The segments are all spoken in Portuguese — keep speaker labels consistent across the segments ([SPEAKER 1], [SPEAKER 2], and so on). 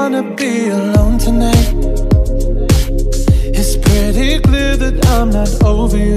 [SPEAKER 1] wanna be alone tonight. It's pretty clear that I'm not over you.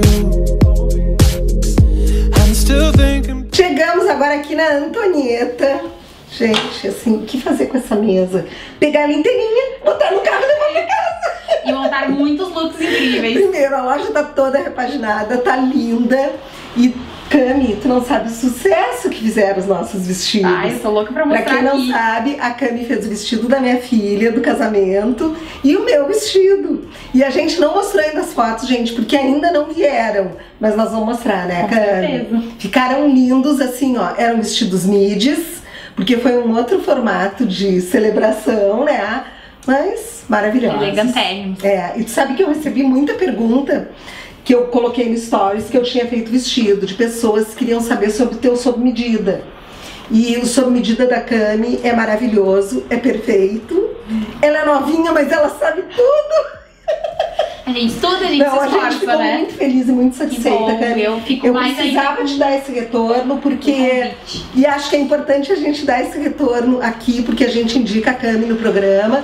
[SPEAKER 1] I'm still thinking.
[SPEAKER 2] Chegamos agora aqui na Antonieta. Gente, assim, o que fazer com essa mesa? Pegar ela inteirinha, botar no carro e levar pra casa.
[SPEAKER 3] E montar muitos looks incríveis.
[SPEAKER 2] Primeiro, a loja tá toda repaginada, tá linda. E Cami, tu não sabe o sucesso que fizeram os nossos vestidos.
[SPEAKER 3] Ai, eu tô louca pra mostrar.
[SPEAKER 2] Pra quem não sabe, a Cami fez o vestido da minha filha, do casamento, e o meu vestido. E a gente não mostrou ainda as fotos, gente, porque ainda não vieram. Mas nós vamos mostrar, né, Cami? Com certeza. Ficaram lindos, assim, ó. Eram vestidos midis, porque foi um outro formato de celebração, né? Mas maravilhosos.
[SPEAKER 3] Elegantérrimos.
[SPEAKER 2] É, e tu sabe que eu recebi muita pergunta que eu coloquei no stories que eu tinha feito vestido, de pessoas que queriam saber sobre o teu sob medida. E o sob medida da Cami é maravilhoso, é perfeito. Ela é novinha, mas ela sabe tudo.
[SPEAKER 3] A gente estuda, a gente se esforça,
[SPEAKER 2] a gente ficou muito feliz e muito satisfeita, Cami.
[SPEAKER 3] Eu
[SPEAKER 2] precisava te dar esse retorno, porque... E acho que é importante a gente dar esse retorno aqui, porque a gente indica a Cami no programa.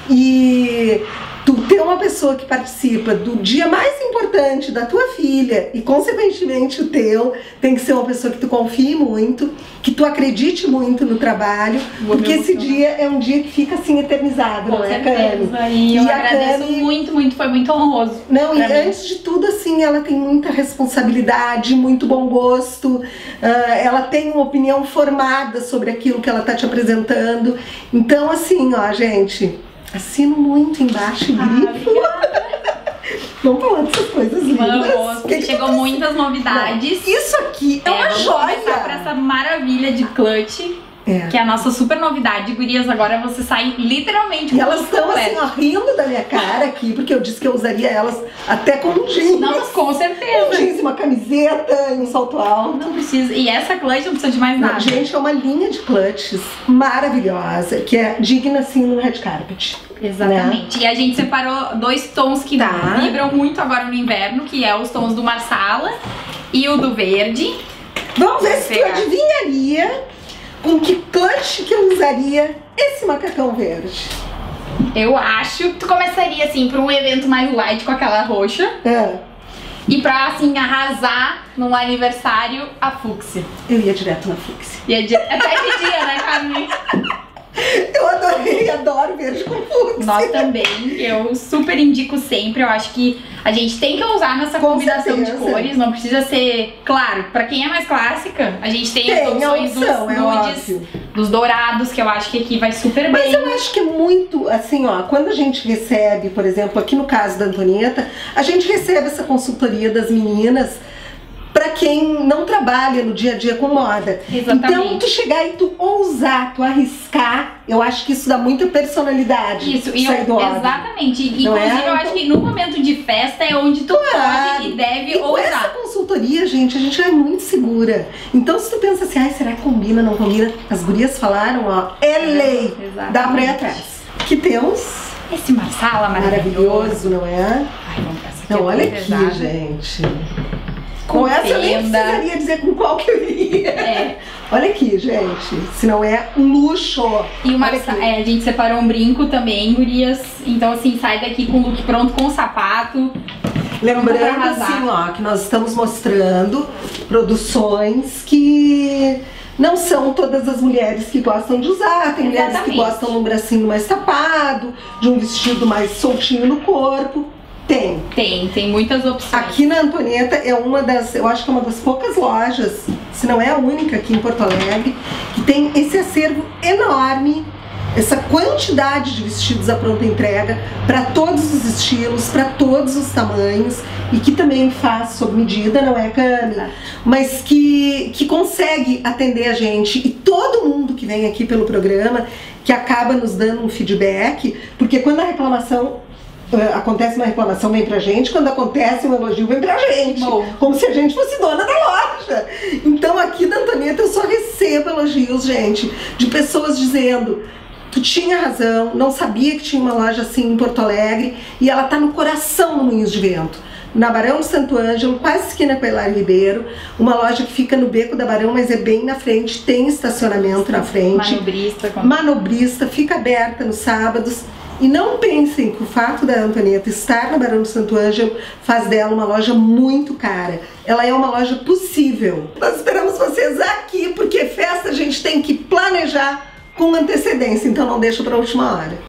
[SPEAKER 2] E tu ter uma pessoa que participa do dia mais importante da tua filha e consequentemente o teu, tem que ser uma pessoa que tu confie muito, que tu acredite muito no trabalho, porque esse dia é um dia que fica assim eternizado, não é, Cami?
[SPEAKER 3] E eu agradeço muito, foi muito honroso.
[SPEAKER 2] Não, e antes de tudo, assim, ela tem muita responsabilidade, muito bom gosto, ela tem uma opinião formada sobre aquilo que ela tá te apresentando. Então, assim, ó, gente, assino muito embaixo e grifo. Vamos falar dessas coisas lindas.
[SPEAKER 3] Vamos, porque chegou muitas novidades.
[SPEAKER 2] Não, isso aqui é uma joia.
[SPEAKER 3] Vamos começar por essa maravilha de clutch. Que é a nossa super novidade, gurias. Agora você sai literalmente com
[SPEAKER 2] e elas estão assim, ó, rindo da minha cara aqui, porque eu disse que eu usaria elas até com um jeans.
[SPEAKER 3] Não, com certeza.
[SPEAKER 2] Um jeans, uma camiseta e um salto alto.
[SPEAKER 3] Não precisa. E essa clutch não precisa de mais nada.
[SPEAKER 2] Gente, é uma linha de clutches maravilhosa, que é digna assim no red carpet.
[SPEAKER 3] Exatamente. Né? E a gente separou dois tons que vibram muito agora no inverno, que é os tons do Marsala e o do verde.
[SPEAKER 2] Vamos ver se tu adivinharia com que clutch que eu usaria esse macacão verde.
[SPEAKER 3] Eu acho que tu começaria assim pra um evento mais light com aquela roxa. E pra assim arrasar num aniversário a fúcsia.
[SPEAKER 2] Eu ia direto na fúcsia.
[SPEAKER 3] Até esse dia, né, Carmen?
[SPEAKER 2] Eu adoro verde com fúcsia.
[SPEAKER 3] Nós também, eu super indico sempre. Eu acho que a gente tem que usar nessa combinação de cores. Não precisa ser, claro, pra quem é mais clássica, a gente tem as opções dos nudes, dos dourados, que eu acho que aqui vai super bem.
[SPEAKER 2] Mas eu acho que é muito, assim, ó, quando a gente recebe, por exemplo, aqui no caso da Antonieta, a gente recebe essa consultoria das meninas pra quem não trabalha no dia a dia com moda.
[SPEAKER 3] Exatamente.
[SPEAKER 2] Então, tu chegar e tu ousar, tu arriscar, eu acho que isso dá muita personalidade.
[SPEAKER 3] Isso, e exatamente. Inclusive, eu acho que no momento de festa é onde tu pode e deve ousar. Com essa
[SPEAKER 2] consultoria, gente, a gente é muito segura. Então, se tu pensa assim, ai, será que combina, não combina? As gurias falaram, ó, é lei. Dá pra ir atrás. Que temos
[SPEAKER 3] esse Marsala maravilhoso,
[SPEAKER 2] não é?
[SPEAKER 3] Ai, vamos pra essa aqui.
[SPEAKER 2] Não, olha aqui, gente. Com essa eu nem precisaria dizer com qual que eu iria. Olha aqui, gente. Se não é um luxo.
[SPEAKER 3] E uma, a gente separou um brinco também, gurias. Então, assim, sai daqui com o look pronto, com o sapato.
[SPEAKER 2] Lembrando, assim, ó, que nós estamos mostrando produções que não são todas as mulheres que gostam de usar. Tem mulheres que gostam de um bracinho mais tapado, de um vestido mais soltinho no corpo.
[SPEAKER 3] Tem muitas opções.
[SPEAKER 2] Aqui na Antonieta é uma das, eu acho que é uma das poucas lojas, se não é a única aqui em Porto Alegre, que tem esse acervo enorme, essa quantidade de vestidos à pronta entrega, para todos os estilos, para todos os tamanhos, e que também faz sob medida, não é, Cami? Mas que consegue atender a gente, e todo mundo que vem aqui pelo programa, que acaba nos dando um feedback, porque quando a reclamação acontece uma reclamação, vem pra gente, quando acontece um elogio, vem pra gente. Como se a gente fosse dona da loja. Então aqui da Antonieta eu só recebo elogios, gente, de pessoas dizendo: tu tinha razão, não sabia que tinha uma loja assim em Porto Alegre, e ela tá no coração do Moinhos de Vento. na Barão de Santo Ângelo, quase esquina com a Hilário Ribeiro, uma loja que fica no Beco da Barão, mas é bem na frente, tem estacionamento na frente. Manobrista, fica aberta nos sábados. E não pensem que o fato da Antonieta estar na Barão de Santo Ângelo faz dela uma loja muito cara. Ela é uma loja possível. Nós esperamos vocês aqui, porque festa a gente tem que planejar com antecedência, então não deixa para a última hora.